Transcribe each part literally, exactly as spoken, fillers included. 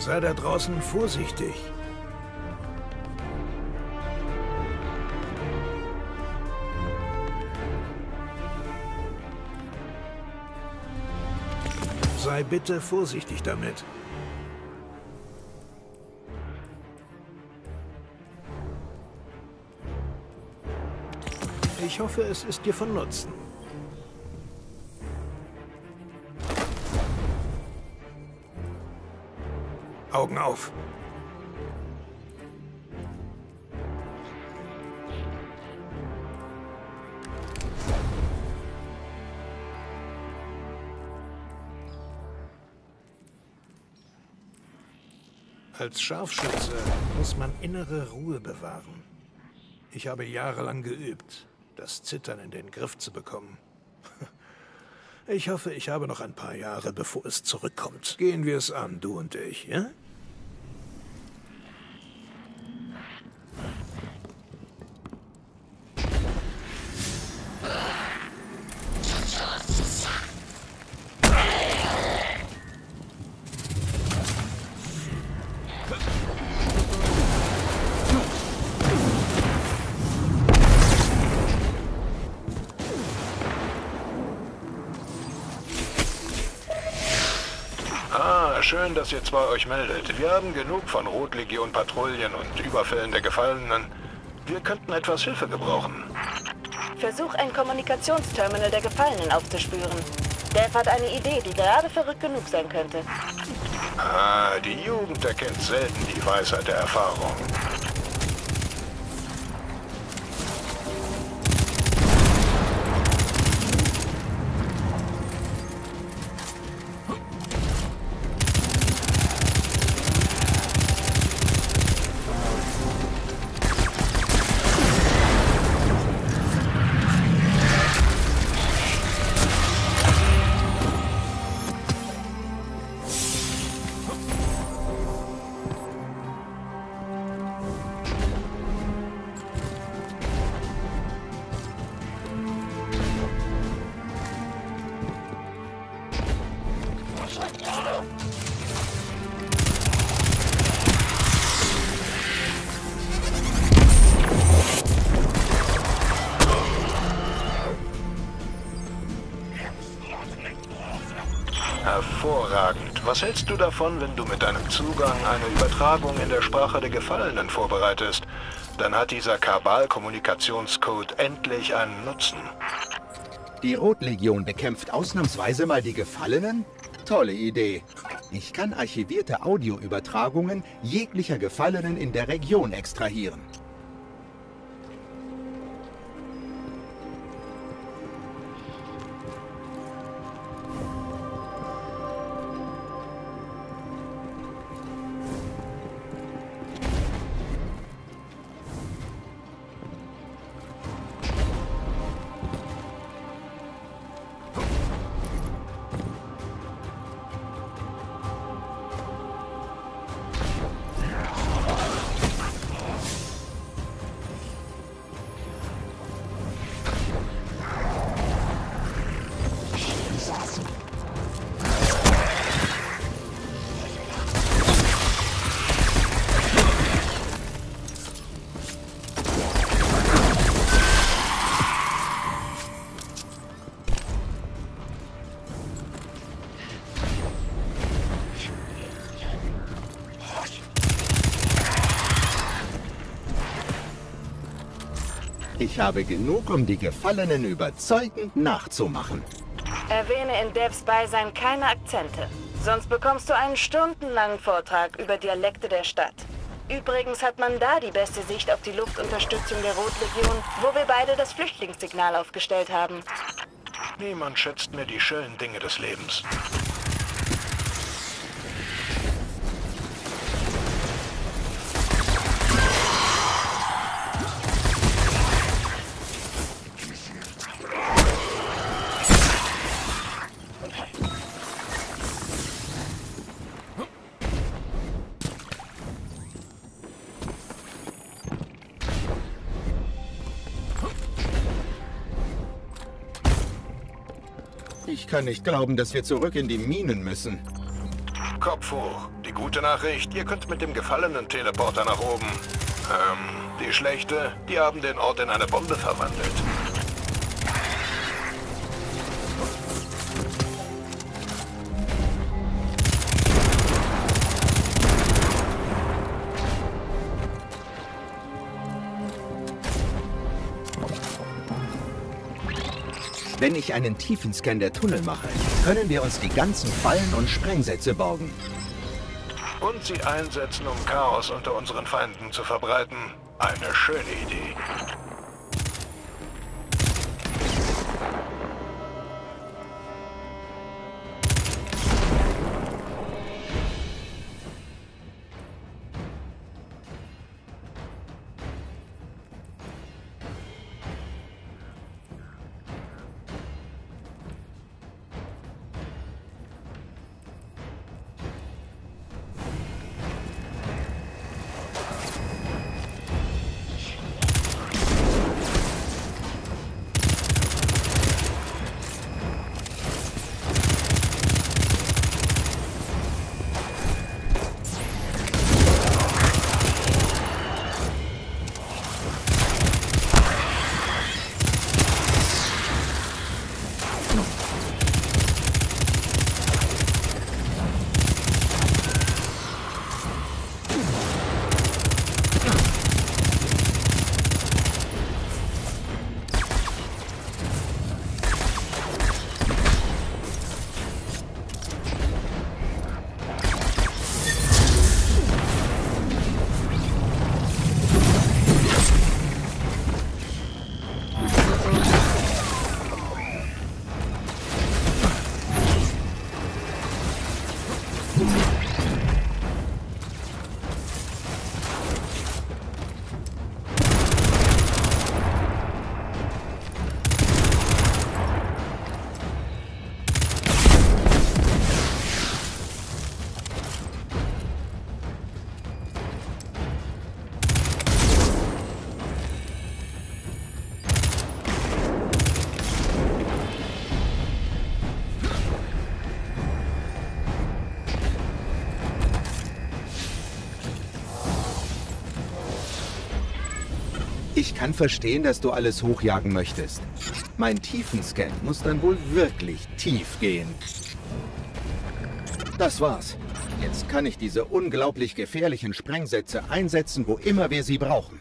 Sei da draußen vorsichtig. Sei bitte vorsichtig damit. Ich hoffe, es ist dir von Nutzen. Augen auf. Als Scharfschütze muss man innere Ruhe bewahren. Ich habe jahrelang geübt, das Zittern in den Griff zu bekommen. Ich hoffe, ich habe noch ein paar Jahre, bevor es zurückkommt. Gehen wir es an, du und ich, ja? Schön, dass ihr zwei euch meldet. Wir haben genug von Rotlegion-Patrouillen und Überfällen der Gefallenen. Wir könnten etwas Hilfe gebrauchen. Versuch, ein Kommunikationsterminal der Gefallenen aufzuspüren. Dev hat eine Idee, die gerade verrückt genug sein könnte. Ah, die Jugend erkennt selten die Weisheit der Erfahrung. Hervorragend. Was hältst du davon, wenn du mit deinem Zugang eine Übertragung in der Sprache der Gefallenen vorbereitest? Dann hat dieser Kabal-Kommunikationscode endlich einen Nutzen. Die Rotlegion bekämpft ausnahmsweise mal die Gefallenen? Tolle Idee. Ich kann archivierte Audioübertragungen jeglicher Gefallenen in der Region extrahieren. Ich habe genug, um die Gefallenen überzeugend nachzumachen. Erwähne in Devs Beisein keine Akzente. Sonst bekommst du einen stundenlangen Vortrag über Dialekte der Stadt. Übrigens hat man da die beste Sicht auf die Luftunterstützung der Rotlegion, wo wir beide das Flüchtlingssignal aufgestellt haben. Niemand schätzt mir die schönen Dinge des Lebens. Ich kann nicht glauben, dass wir zurück in die Minen müssen. Kopf hoch. Die Die gute Nachricht, ihr könnt mit dem gefallenen Teleporter nach oben. Ähm, die schlechte, die haben den Ort in eine Bombe verwandelt. Wenn ich einen Tiefenscan der Tunnel mache, können wir uns die ganzen Fallen und Sprengsätze borgen. Und sie einsetzen, um Chaos unter unseren Feinden zu verbreiten. Eine schöne Idee. Ich kann verstehen, dass du alles hochjagen möchtest. Mein Tiefenscan muss dann wohl wirklich tief gehen. Das war's. Jetzt kann ich diese unglaublich gefährlichen Sprengsätze einsetzen, wo immer wir sie brauchen.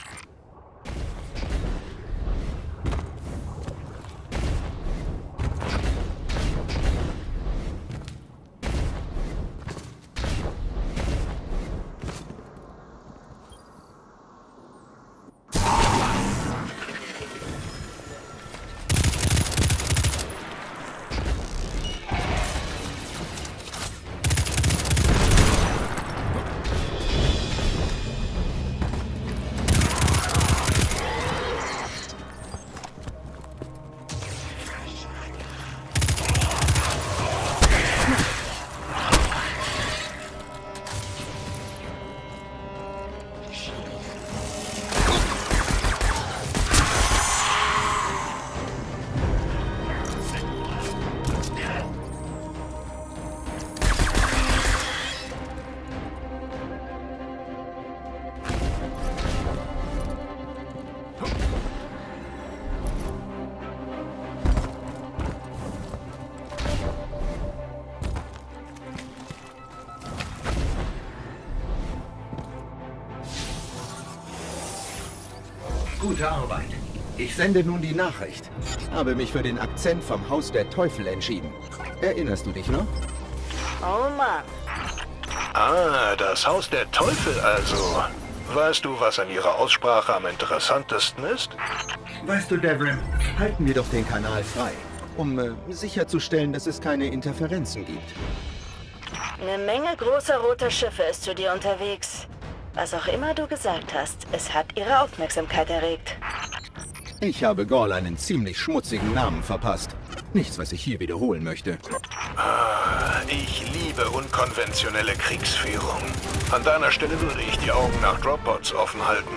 Gute Arbeit. Ich sende nun die Nachricht. Habe mich für den Akzent vom Haus der Teufel entschieden. Erinnerst du dich noch? Oh Mann. Ah, das Haus der Teufel also. Weißt du, was an ihrer Aussprache am interessantesten ist? Weißt du, Devrim, halten wir doch den Kanal frei, um äh, sicherzustellen, dass es keine Interferenzen gibt. Eine Menge großer roter Schiffe ist zu dir unterwegs. Was auch immer du gesagt hast, es hat ihre Aufmerksamkeit erregt. Ich habe Gall einen ziemlich schmutzigen Namen verpasst. Nichts, was ich hier wiederholen möchte. Ah, ich liebe unkonventionelle Kriegsführung. An deiner Stelle würde ich die Augen nach Dropbots offen halten.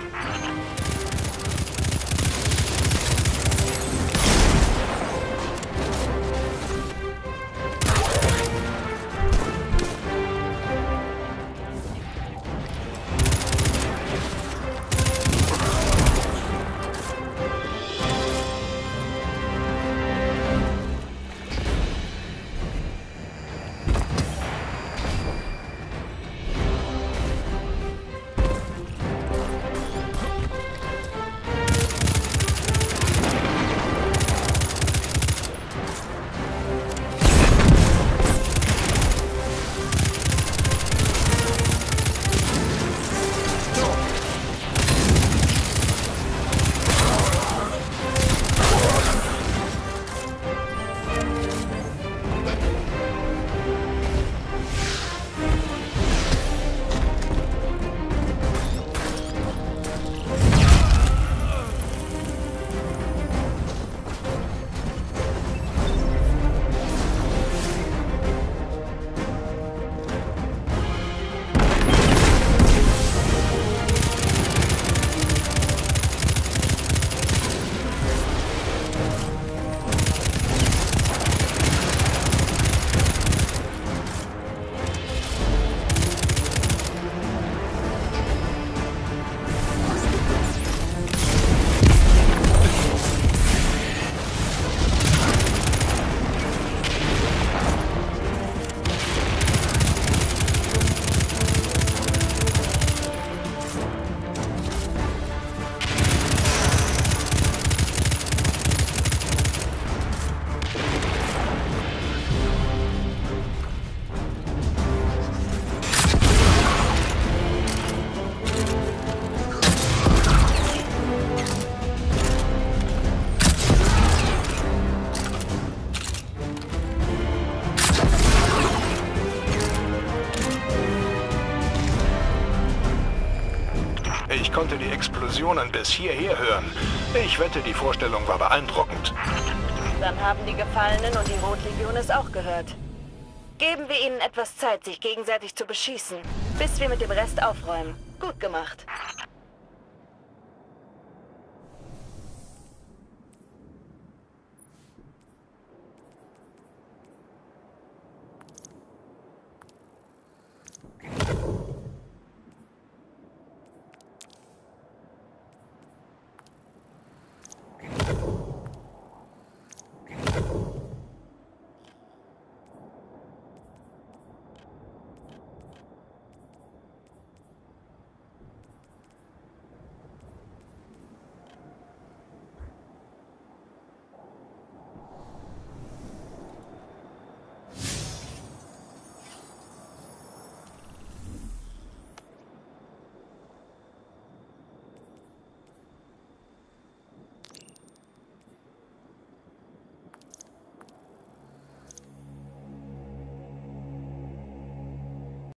konnte die Explosionen bis hierher hören. Ich wette, die Vorstellung war beeindruckend. Dann haben die Gefallenen und die Rotlegion es auch gehört. Geben wir ihnen etwas Zeit, sich gegenseitig zu beschießen, bis wir mit dem Rest aufräumen. Gut gemacht.